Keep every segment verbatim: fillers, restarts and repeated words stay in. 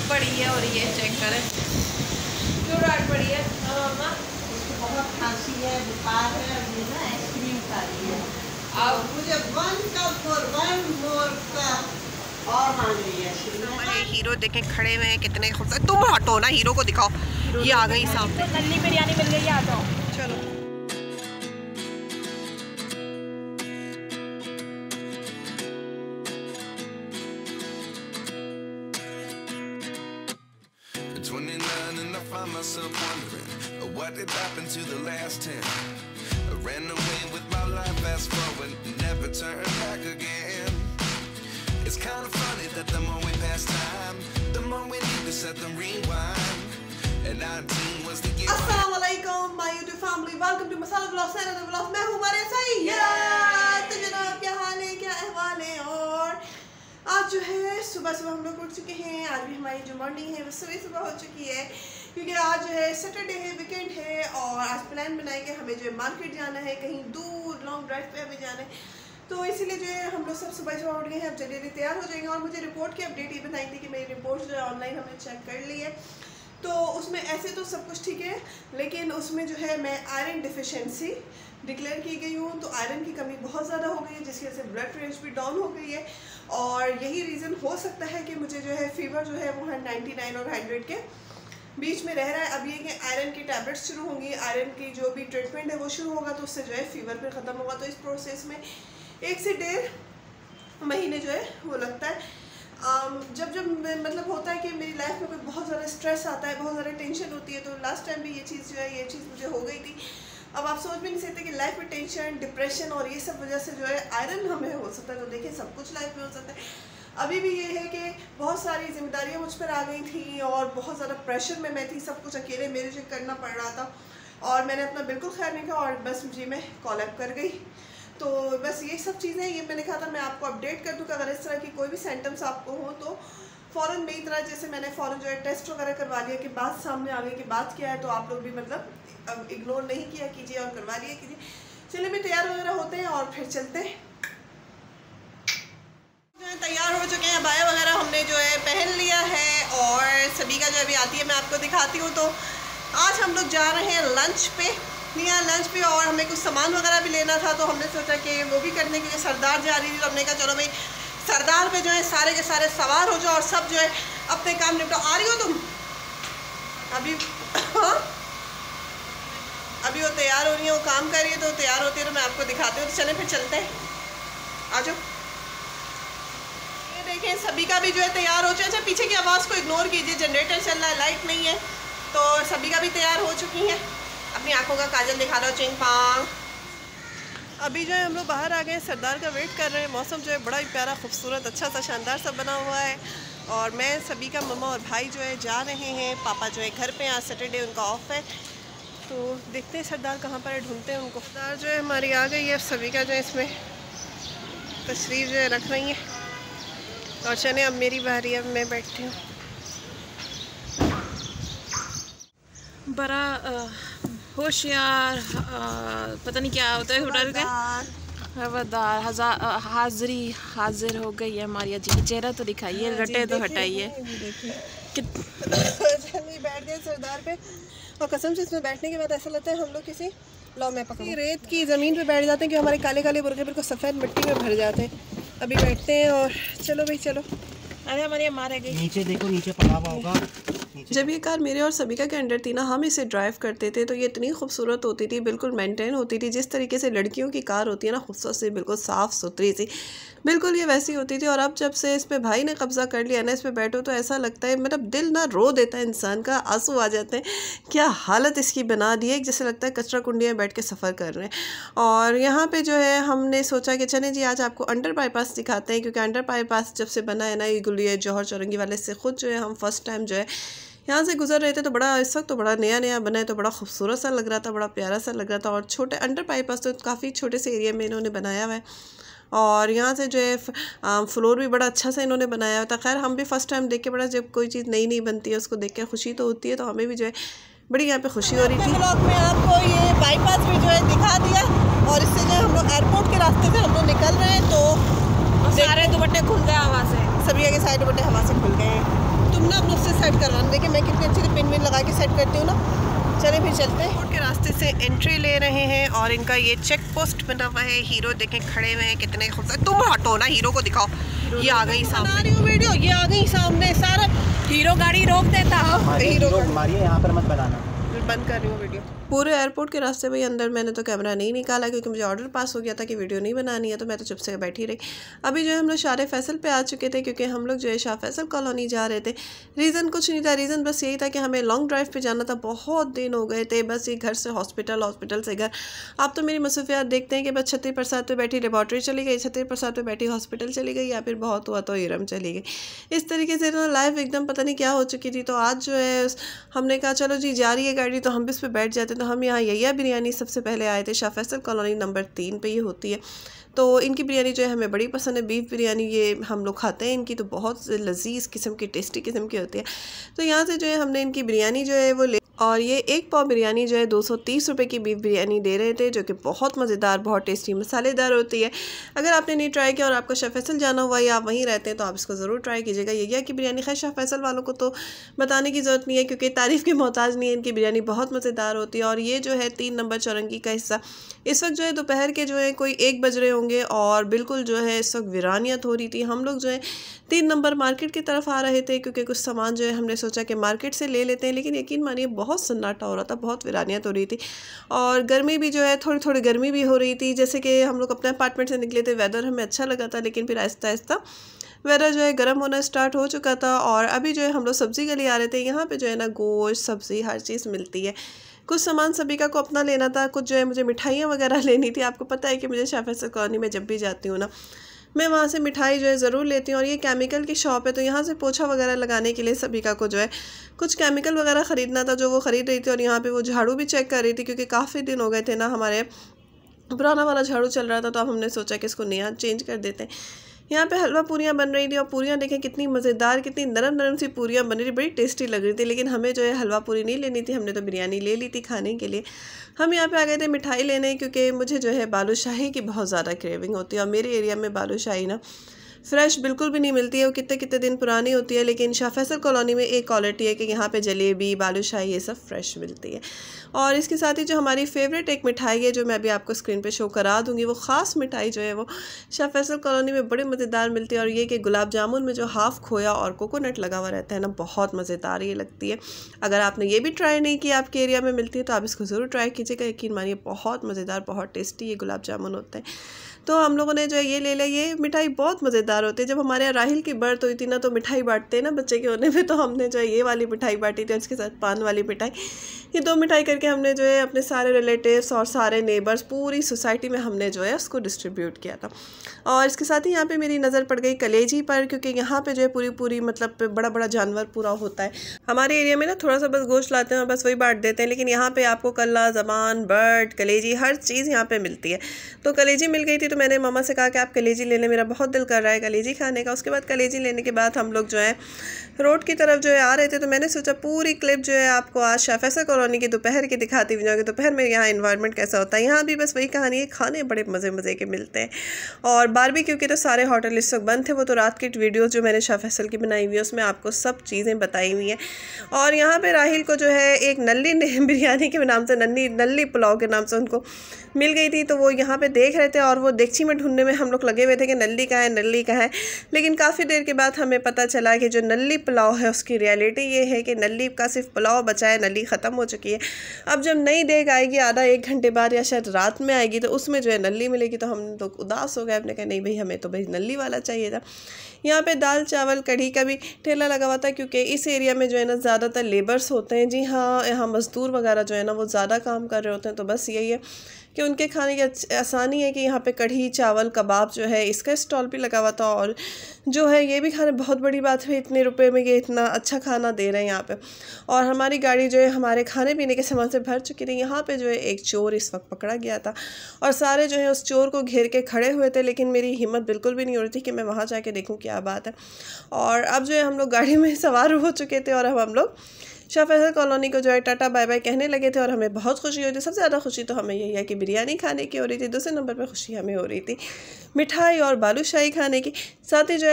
पड़ी है और ये चेक करें क्यों डांट पड़ी है। मामा बहुत खांसी है, बुखार है और ये ना आइसक्रीम खा रही है। अब मुझे वन कप और वन मोर कप और मांग रही है। हमारे हीरो देखें खड़े हुए हैं कितने खूबसूरत। तुम हटो ना, हीरो को दिखाओ। ये आ गई सामने, नल्ली बिरयानी मिल गई, आ जाओ। चलो twenty-nine and I find myself wondering what did happen to the last ten. I ran away with my life, fast forward, never turn back again. It's kind of funny that the more we pass time, the more we need to set them rewind. And nineteen was the year. अस्सलाम वालेकुम my YouTube family, welcome to Masala vlogs and vlogs. मैं हूं मारिया सैयद। तो जनाब क्या हाल है, क्या अहवाल है? और आज जो है सुबह सुबह हम लोग उठ चुके हैं। आज भी हमारी जो मॉर्निंग है वो सुबह सुबह हो चुकी है, क्योंकि आज जो है सैटरडे है, वीकेंड है। और आज प्लान बनाएंगे हमें जो है मार्केट जाना है, कहीं दूर लॉन्ग ड्राइव पे हमें जाना है। तो इसीलिए जो है हम लोग सब सुबह सुबह उठ गए हैं। अब जल्दी जल्दी तैयार हो जाएंगे। और मुझे रिपोर्ट की अपडेट ये बताई थी कि मेरी रिपोर्ट जो है ऑनलाइन हमने चेक कर ली है। तो उसमें ऐसे तो सब कुछ ठीक है, लेकिन उसमें जो है मैं आयरन डिफिशिएंसी डिक्लेयर की गई हूँ। तो आयरन की कमी बहुत ज़्यादा हो गई है, जिसकी वजह से ब्लड प्रेशर भी डाउन हो गई है। और यही रीज़न हो सकता है कि मुझे जो है फीवर जो है वो नाइन्टी नाइन और हंड्रेड के बीच में रह रहा है। अब ये कि आयरन की टैबलेट्स शुरू होंगी, आयरन की जो भी ट्रीटमेंट है वो शुरू होगा, तो उससे जो है फीवर फिर ख़त्म होगा। तो इस प्रोसेस में एक से डेढ़ महीने जो है वो लगता है। Um, जब जब मतलब होता है कि मेरी लाइफ में कोई बहुत ज़्यादा स्ट्रेस आता है, बहुत ज़्यादा टेंशन होती है, तो लास्ट टाइम भी ये चीज़ जो है ये चीज़ मुझे हो गई थी। अब आप सोच भी नहीं सकते कि लाइफ में टेंशन, डिप्रेशन और ये सब वजह से जो है आयरन हमें हो सकता है। तो देखिए सब कुछ लाइफ में हो सकता है। अभी भी ये है कि बहुत सारी जिम्मेदारियाँ मुझ पर आ गई थी और बहुत ज़्यादा प्रेशर में मैं थी, सब कुछ अकेले मेरे जो करना पड़ रहा था। और मैंने अपना बिल्कुल ख्याल नहीं किया और बस मुझे मैं कॉलअप कर गई। तो बस ये सब चीज़ें ये मैंने कहा था मैं आपको अपडेट कर दूँ कि अगर इस तरह की कोई भी सिम्टम्स आपको हो तो फ़ौरन मेरी तरह जैसे मैंने फ़ौरन जो है टेस्ट वगैरह करवा लिया कि बात सामने आ गई कि बात क्या है, तो आप लोग भी मतलब अब इग्नोर नहीं किया कीजिए और करवा लिया कीजिए। चलिए भी तैयार वगैरह होते हैं और फिर चलते हैं। जो है तैयार हो चुके हैं, बाया वगैरह हमने जो है पहन लिया है और सभी का जो अभी आती है मैं आपको दिखाती हूँ। तो आज हम लोग जा रहे हैं लंच पे, यहाँ लंच पे, और हमें कुछ सामान वगैरह भी लेना था। तो हमने सोचा कि वो भी करने के लिए सरदार जा रही थी, तो हमने कहा चलो भाई सरदार पे जो है सारे के सारे सवार हो जाओ और सब जो है अपने काम निपटाओ। आ रही हो तुम अभी? हाँ अभी वो तैयार हो रही है, वो काम कर रही है, तो तैयार होती है तो मैं आपको दिखाती हूँ। तो चले फिर चलते हैं, आ जाओ। ये देखें सभी का भी जो है तैयार हो चुका है। अच्छा पीछे की आवाज़ को इग्नोर कीजिए, जनरेटर चल रहा है, लाइट नहीं है। तो सभी का भी तैयार हो चुकी हैं। अपनी आंखों का काजल दिखा दो, चिंग पांग। अभी जो है हम लोग बाहर आ गए, सरदार का वेट कर रहे हैं। मौसम जो है बड़ा ही प्यारा, खूबसूरत, अच्छा सा शानदार सा बना हुआ है। और मैं सभी का मम्मा और भाई जो है जा रहे हैं। पापा जो है घर पे, आज सैटरडे उनका ऑफ है। तो देखते हैं सरदार कहाँ पर है, ढूंढते हैं उनको। सरदार जो है हमारी आ गई है, सभी का जो है इसमें तशरीफ जो है रख रही है। और चले अब मेरी बारी है, मैं बैठी हूँ। बड़ा होशियार पता नहीं क्या होता है, हवलदार हजार हाजिरी हाजिर हो गई है हमारी जी। चेहरा तो दिखाइए, रटे तो हटाइए। बैठ गए सरदार पे और कसम से इसमें बैठने के बाद ऐसा लगता है हम लोग किसी लौ में पकड़ी रेत की ज़मीन पे बैठ जाते हैं कि हमारे काले काले बुरके बिल्कुल सफ़ेद मिट्टी में भर जाते हैं। अभी बैठते हैं और चलो भाई चलो। अरे हमारी मारे गई, नीचे देखो, नीचे पड़ा हुआ होगा। जब ये कार मेरे और सबिका के अंडर थी ना, हम इसे ड्राइव करते थे तो ये इतनी खूबसूरत होती थी, बिल्कुल मेंटेन होती थी, जिस तरीके से लड़कियों की कार होती है ना, खूबसूरत सी, बिल्कुल साफ़ सुथरी सी, बिल्कुल ये वैसी होती थी। और अब जब से इस पे भाई ने कब्ज़ा कर लिया ना, इस पे बैठो तो ऐसा लगता है, मतलब दिल ना रो देता है इंसान का, आंसू आ जाते हैं। क्या हालत इसकी बना दी है, जैसे लगता है कचरा कुंडियाँ बैठ के सफ़र कर रहे हैं। और यहाँ पे जो है हमने सोचा कि चलें जी आज आपको अंडर बाईपास दिखाते हैं, क्योंकि अंडर बाईपास जब से बना है ना, ये गुलिया जौहर चौरंगी वाले से ख़ुद जो है हम फर्स्ट टाइम जो है यहाँ से गुजर रहे थे, तो बड़ा इस वक्त तो बड़ा नया नया बना है, तो बड़ा खूबसूरत सा लग रहा था, बड़ा प्यारा सा लग रहा था। और छोटे अंडर बाईपास तो काफ़ी छोटे से एरिया में इन्होंने बनाया हुआ है। और यहाँ से जो है फ्लोर भी बड़ा अच्छा सा इन्होंने बनाया हुआ था। खैर हम भी फ़र्स्ट टाइम देख के बड़ा, जब कोई चीज़ नई नई बनती है उसको देख के खुशी तो होती है, तो हमें भी जो है बड़ी यहाँ पे खुशी हो रही थी। ब्लॉग में आपको ये बाईपास भी जो है दिखा दिया। और इससे जो हम लोग एयरपोर्ट के रास्ते से हम लोग निकल रहे हैं, तो सारे दुपट्टे खुल गए हवा से, सभी के सारे दुपट्टे हवा से खुल गए हैं। तुम हम ना अपने उससे सेट करवाना, देखिए मैं कितनी अच्छी पिन विन लगा के सेट करती हूँ ना। चले फिर चलते हैं। एयरपोर्ट के रास्ते से एंट्री ले रहे हैं और इनका ये चेक पोस्ट बना हुआ है। हीरो देखें खड़े हुए हैं, कितने खूबसूरत। तुम हटो ना, हीरो को दिखाओ, ये आ गई सामने वीडियो, ये आ गई सामने। सारा हीरो गाड़ी रोक देता, हीरो मारिए यहाँ पर मत बनाना। बंद कर रही हूँ वीडियो। पूरे एयरपोर्ट के रास्ते में अंदर मैंने तो कैमरा नहीं निकाला क्योंकि मुझे ऑर्डर पास हो गया था कि वीडियो नहीं बनानी है, तो मैं तो चुप से बैठी रही। अभी जो है हम लोग शाह फैसल पे आ चुके थे क्योंकि हम लोग जो है शाह फैसल कॉलोनी जा रहे थे। रीज़न कुछ नहीं था, रीज़न बस यही था कि हमें लॉन्ग ड्राइव पे जाना था। बहुत दिन हो गए थे बस ये घर से हॉस्पिटल, हॉस्पिटल से घर। आप तो मेरी मसरूफियात देखते हैं कि बस छतरी प्रसाद पे बैठी लेबॉर्ट्री चली गई, छतरी प्रसाद पे बैठी हॉस्पिटल चली गई, या फिर बहुत हुआ तो इरम चली गई। इस तरीके से ना लाइफ एकदम पता नहीं क्या हो चुकी थी। तो आज जो है हमने कहा चलो जी जा रही है गाड़ी तो हम भी इस पर बैठ जाते। तो हम यहाँ यही बिरयानी सबसे पहले आए थे। शाह फैसल कॉलोनी नंबर तीन पे ये होती है। तो इनकी बिरयानी जो है हमें बड़ी पसंद है। बीफ बिरयानी ये हम लोग खाते हैं इनकी, तो बहुत लजीज किस्म की, टेस्टी किस्म की होती है। तो यहाँ से जो है हमने इनकी बिरयानी जो है वो ले, और ये एक पाव बिरयानी जो है दो सौ तीस रुपये की बीफ बिरयानी दे रहे थे, जो कि बहुत मज़ेदार, बहुत टेस्टी, मसालेदार होती है। अगर आपने नहीं ट्राई किया और आपको शाह फैसल जाना हुआ या आप वहीं रहते हैं तो आप इसको ज़रूर ट्राई कीजिएगा। यहिया की बिरयानी, खैर शाह फैसल वालों को तो बताने की ज़रूरत नहीं है क्योंकि तारीफ़ के मोहताज नहीं है। इनकी बिरयानी बहुत मज़ेदार होती है। और ये जो है तीन नंबर चौरंगी का हिस्सा, इस वक्त जो है दोपहर के जो है कोई एक बज रहे होंगे और बिल्कुल जो है इस वक्त वीरानियत हो रही थी। हम लोग जो है तीन नंबर मार्केट की तरफ आ रहे थे क्योंकि कुछ सामान जो है हमने सोचा कि मार्केट से ले लेते हैं, लेकिन यकीन मानिए बहुत सन्नाटा हो रहा था, बहुत वीरानियत हो रही थी। और गर्मी भी जो है थोड़ी थोड़ी गर्मी भी हो रही थी। जैसे कि हम लोग अपने अपार्टमेंट से निकले थे, वेदर हमें अच्छा लगा था, लेकिन फिर आहिस्ता आहिस्ता वेदर जो है गर्म होना स्टार्ट हो चुका था। और अभी जो है हम लोग सब्ज़ी गली आ रहे थे। यहाँ पे जो है ना गोश्त, सब्ज़ी, हर चीज़ मिलती है। कुछ सामान सबिका को अपना लेना था, कुछ जो है मुझे मिठाइयाँ वगैरह लेनी थी। आपको पता है कि मुझे शाह फैसल कॉलोनी में जब भी जाती हूँ ना, मैं वहाँ से मिठाई जो है ज़रूर लेती हूँ। और ये केमिकल की शॉप है, तो यहाँ से पोछा वगैरह लगाने के लिए सबिका को जो है कुछ केमिकल वगैरह ख़रीदना था, जो वो ख़रीद रही थी। और यहाँ पे वो झाड़ू भी चेक कर रही थी क्योंकि काफ़ी दिन हो गए थे ना, हमारे पुराना वाला झाड़ू चल रहा था, तो अब हमने सोचा कि इसको नया चेंज कर देते हैं। यहाँ पे हलवा पूरियाँ बन रही थी और पूरियाँ देखें कितनी मज़ेदार, कितनी नरम नरम सी पूरियाँ बन रही, बड़ी टेस्टी लग रही थी। लेकिन हमें जो है हलवा पूरी नहीं लेनी थी, हमने तो बिरयानी ले ली थी खाने के लिए। हम यहाँ पे आ गए थे मिठाई लेने क्योंकि मुझे जो है बालूशाही की बहुत ज़्यादा क्रेविंग होती है। और मेरे एरिया में बालूशाही ना फ्रेश बिल्कुल भी नहीं मिलती है, वो कितने कितने दिन पुरानी होती है। लेकिन शाह फैसल कॉलोनी में एक क्वालिटी है कि यहाँ पे जलेबी, बालूशाही ये सब फ्रेश मिलती है। और इसके साथ ही जो हमारी फेवरेट एक मिठाई है, जो मैं अभी आपको स्क्रीन पे शो करा दूँगी, वो ख़ास मिठाई जो है वो शाह फैसल कॉलोनी में बड़ी मज़ेदार मिलती है। और ये कि गुलाब जामुन में जो हाफ़ खोया और कोकोनट लगा हुआ रहता है ना, बहुत मज़ेदार ये लगती है। अगर आपने ये भी ट्राई नहीं किया, आपके एरिया में मिलती है, तो आप इसको ज़रूर ट्राई कीजिएगा। यकीन मानिए बहुत मज़ेदार, बहुत टेस्टी ये गुलाब जामुन होते हैं। तो हम लोगों ने जो है ये ले लिया। ये मिठाई बहुत मज़ेदार होती है। जब हमारे यहाँ राहिल की बर्थ हुई थी ना, तो मिठाई बांटते हैं ना बच्चे के होने पे, तो हमने जो है ये वाली मिठाई बांटी थी, उसके साथ पान वाली मिठाई। ये दो मिठाई करके हमने जो है अपने सारे रिलेटिव्स और सारे नेबर्स, पूरी सोसाइटी में हमने जो है उसको डिस्ट्रीब्यूट किया था। और इसके साथ ही यहाँ पे मेरी नज़र पड़ गई कलेजी पर, क्योंकि यहाँ पे जो है पूरी पूरी मतलब बड़ा बड़ा जानवर पूरा होता है। हमारे एरिया में ना थोड़ा सा बस गोश्त लाते हैं और बस वही बांट देते हैं, लेकिन यहाँ पे आपको कल्ला, ज़बान, बर्ड, कलेजी, हर चीज़ यहाँ पे मिलती है। तो कलेजी मिल गई थी, तो मैंने मामा से कहा कि आप कलेजी ले लें, मेरा बहुत दिल कर रहा है कलेजी खाने का। उसके बाद कलेजी लेने के बाद हम लोग जो है रोड की तरफ जो है आ रहे थे, तो मैंने सोचा पूरी क्लिप जो है आपको आज शाह फैसल कॉलोनी की दोपहर की दिखाती हुई जाऊँगी। दोपहर में यहाँ इन्वायरमेंट कैसा होता है। यहाँ भी बस वही कहानी है, खाने बड़े मज़े मज़े के मिलते हैं। और बारबेक्यू के तो सारे होटल इस वक्त बंद थे, वो तो रात की वीडियो जो मैंने शाह फैसल की बनाई हुई है उसमें आपको सब चीज़ें बताई हुई हैं। और यहाँ पे राहिल को जो है एक नल्ली बिरयानी के नाम से, नन्नी नल्ली पुलाव के नाम से उनको मिल गई थी, तो वो यहाँ पे देख रहे थे और वो देगची में ढूंढने में हम लोग लगे हुए थे कि नल्ली का है, नल्ली का है। लेकिन काफ़ी देर के बाद हमें पता चला कि जो नल्ली पुलाव है उसकी रियलिटी ये है कि नल्ली का सिर्फ पुलाव बचा है, नल्ली ख़त्म हो चुकी है। अब जब नई देग आएगी आधा एक घंटे बाद या शायद रात में आएगी, तो उसमें जो है नल्ली मिलेगी। तो हम तो उदास हो गए, अपने कहा नहीं भाई हमें तो भाई नल्ली वाला चाहिए था। यहाँ पे दाल चावल कढ़ी का भी ठेला लगा हुआ था, क्योंकि इस एरिया में जो है ना ज़्यादातर लेबर्स होते हैं। जी हाँ, यहाँ मज़दूर वगैरह जो है ना वो ज़्यादा काम कर रहे होते हैं। तो बस यही है कि उनके खाने की आसानी है कि यहाँ पे कढ़ी, चावल, कबाब जो है इसका स्टॉल भी लगा हुआ था। और जो है ये भी खाने बहुत बड़ी बात है, इतने रुपए में ये इतना अच्छा खाना दे रहे हैं यहाँ पे। और हमारी गाड़ी जो है हमारे खाने पीने के सामान से भर चुकी थी। यहाँ पे जो है एक चोर इस वक्त पकड़ा गया था और सारे जो है उस चोर को घेर के खड़े हुए थे, लेकिन मेरी हिम्मत बिल्कुल भी नहीं हो रही थी कि मैं वहाँ जाके देखूँ क्या बात है। और अब जो है हम लोग गाड़ी में सवार हो चुके थे और अब हम लोग शाह फैसल कॉलोनी को जो है टाटा बाय बाय कहने लगे थे। और हमें बहुत खुशी हुई थी। सबसे ज़्यादा खुशी तो हमें यही है कि बिरयानी खाने की हो रही थी। दूसरे नंबर पर खुशी हमें हो रही थी मिठाई और बालूशाही खाने की। साथ ही जो है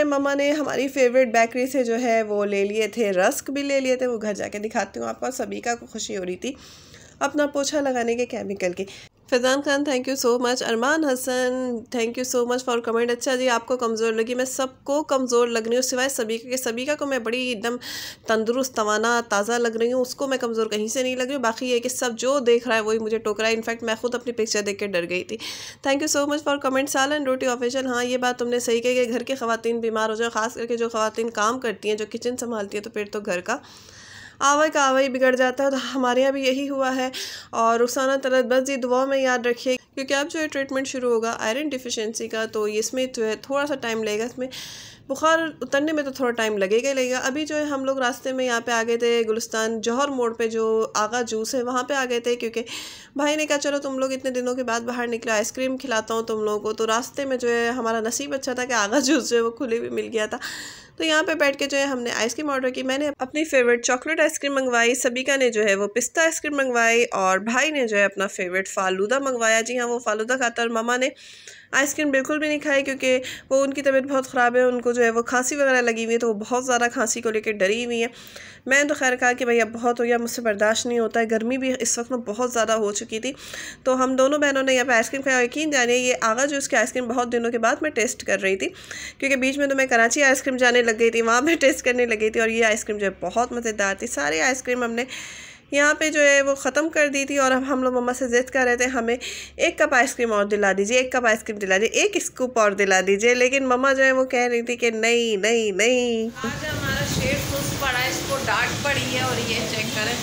है मम्मा ने हमारी फेवरेट बेकरी से जो है वो ले लिए थे, रस्क भी ले लिए थे। वो घर जाके दिखाती हूँ आपको। सभी का खुशी हो रही थी अपना पोछा लगाने के केमिकल की। Faizan Khan thank you so much. Arman Hasan thank you so much for comment. अच्छा जी, आपको कमज़ोर लगी। मैं सबको कमज़ोर लग रही हूँ सिवाय सबिका के। सबिका को मैं बड़ी एकदम तंदुरुस्त, तवाना, ताज़ा लग रही हूँ। उसको मैं कमज़ोर कहीं से नहीं लग रही हूँ। बाकी ये कि सब जो देख रहा है वही मुझे टोक रहा है। इनफैक्ट मैं खुद अपनी पिक्चर देख के डर गई थी। Thank you so much for comment. Salan Roti official, हाँ ये बात तुमने सही कही कि घर की ख़वातीन बीमार हो जाए, ख़ास करके जो ख़वातीन काम करती हैं, जो किचन संभालती हैं, तो फिर तो घर का आवा का आवा ही बिगड़ जाता है। तो हमारे यहाँ भी यही हुआ है। और रुखसाना तलत बस ये दुआ में याद रखिए, क्योंकि अब जो है ट्रीटमेंट शुरू होगा आयरन डिफिशिएंसी का, तो इसमें जो है थोड़ा सा टाइम लगेगा। इसमें बुखार उतरने में तो थोड़ा टाइम लगेगा ही लगेगा। अभी जो है हम लोग रास्ते में यहाँ पे आ गए थे, गुलिस्तान जौहर मोड़ पे जो आगा जूस है वहाँ पे आ गए थे, क्योंकि भाई ने कहा चलो तुम लोग इतने दिनों के बाद बाहर निकले, आइसक्रीम खिलाता हूँ तुम लोगों को। तो रास्ते में जो है हमारा नसीब अच्छा था कि आगा जूस जो है वो खुले भी मिल गया था। तो यहाँ पे बैठ के जो है हमने आइसक्रीम ऑर्डर की। मैंने अपनी फेवरेट चॉकलेट आइसक्रीम मंगवाई, सबिका ने जो है वो पिस्ता आइसक्रीम मंगवाई, और भाई ने जो है अपना फेवरेट फालूदा मंगवाया। जी हाँ, वो फालूदा खाता। और मामा ने आइसक्रीम बिल्कुल भी नहीं खाई, क्योंकि वो उनकी तबीयत बहुत ख़राब है। उनको जो है वो खांसी वगैरह लगी हुई है, तो वो बहुत ज़्यादा खांसी को लेकर डरी हुई है। मैंने तो खैर कहा कि भैया बहुत हो गया, मुझसे बर्दाश्त नहीं होता है। गर्मी भी इस वक्त में बहुत ज़्यादा हो चुकी थी। तो हम दोनों बहनों ने यहाँ पे आइसक्रीम खाया। यकीन जानिए ये आगा जो उसकी आइसक्रीम बहुत दिनों के बाद मैं टेस्ट कर रही थी, क्योंकि बीच में तो मैं कराची आइसक्रीम जाने लग गई थी, वहाँ पर टेस्ट करने लग गई थी। और ये आइसक्रीम जो है बहुत मज़ेदार थी। सारी आइसक्रीम हमने यहाँ पे जो है वो ख़त्म कर दी थी। और अब हम लोग मम्मा से ज़िद कर रहे थे हमें एक कप आइसक्रीम और दिला दीजिए, एक कप आइसक्रीम दिला दीजिए, एक स्कूप और दिला दीजिए। लेकिन मम्मा जो है वो कह रही थी कि नहीं नहीं नहीं। आज हमारा शेर खुश पड़ा है, इसको डांट पड़ी है। और ये चेक करें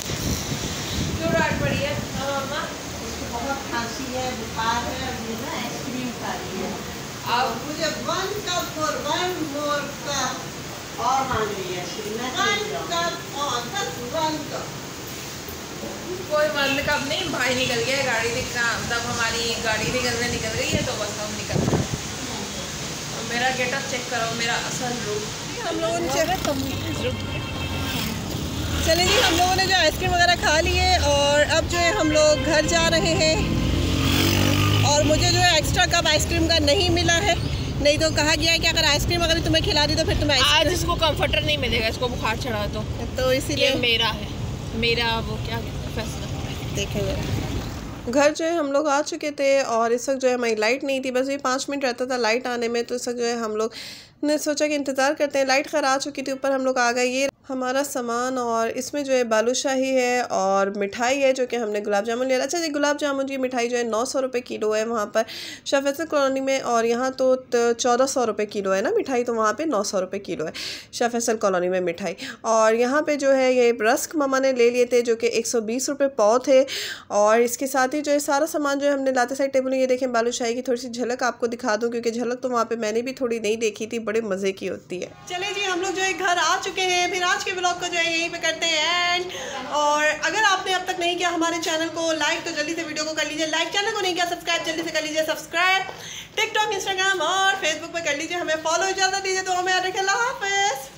क्यों डांट पड़ी है। और मम्मा उसको बहुत खांसी है, बुखार है, और ये ना आइसक्रीम खा रही है। अब मुझे वन कप और वन मोर कप और मांग रही है आइसक्रीम। वन कप और बस वन कप। कोई बंद कब नहीं, भाई निकल गया गाड़ी निकल, तब हमारी गाड़ी निकलने निकल गई है, तो बस हम निकल गए। और मेरा गेटअप चेक करो, मेरा असल रूप। हम लोगों ने चले चले जी हम लोगों ने जो आइसक्रीम वगैरह खा ली है, और अब जो है हम लोग घर जा रहे हैं। और मुझे जो है एक्स्ट्रा कप आइसक्रीम का नहीं मिला है, नहीं तो कहा गया है कि अगर आइसक्रीम अगर तुम्हें खिला दी तो फिर तुम्हें आज इसको कंफर्टर नहीं मिलेगा, इसको बुखार चढ़ा तो तो इसीलिए मेरा है, मेरा वो क्या फैसला देखेंगे। घर जो है हम लोग आ चुके थे, और इस वक्त जो है हमारी लाइट नहीं थी। बस ये पाँच मिनट रहता था लाइट आने में। तो इस वक्त जो है हम लोग ने सोचा कि इंतज़ार करते हैं। लाइट खैर आ चुकी थी, ऊपर हम लोग आ गए। ये हमारा सामान, और इसमें जो है बालूशाही है और मिठाई है, जो कि हमने गुलाब जामुन लिया। अच्छा जी, गुलाब जामुन की मिठाई जो है नौ सौ रुपये किलो है वहाँ पर शाह फैसल कॉलोनी में, और यहाँ तो चौदह सौ रुपये किलो है ना मिठाई, तो वहाँ पे नौ सौ रुपये किलो है शाह फैसल कॉलोनी में मिठाई। और यहाँ पे जो है ये रस्क मामा ने ले लिए थे, जो कि एक सौ बीस रुपये पाव थे। और इसके साथ ही जो है सारा सामान जो है हमने लाते साइड टेबल में। ये देखें बालूशाही की थोड़ी सी झलक आपको दिखा दूँ, क्योंकि झलक तो वहाँ पर मैंने भी थोड़ी नहीं देखी थी, बड़े मज़े की होती है। चले जी, हम लोग जो है घर आ चुके हैं। फिर आज के ब्लॉग को जो है यहीं पे करते हैं एंड। और अगर आपने अब तक नहीं किया हमारे चैनल को लाइक, तो जल्दी से वीडियो को कर लीजिए लाइक। चैनल को नहीं किया सब्सक्राइब, जल्दी से कर लीजिए सब्सक्राइब। टिकटॉक, इंस्टाग्राम और फेसबुक पे कर लीजिए हमें फॉलो। इजाज़त दीजिए तो हमें अल्लाह हाफ़िज़।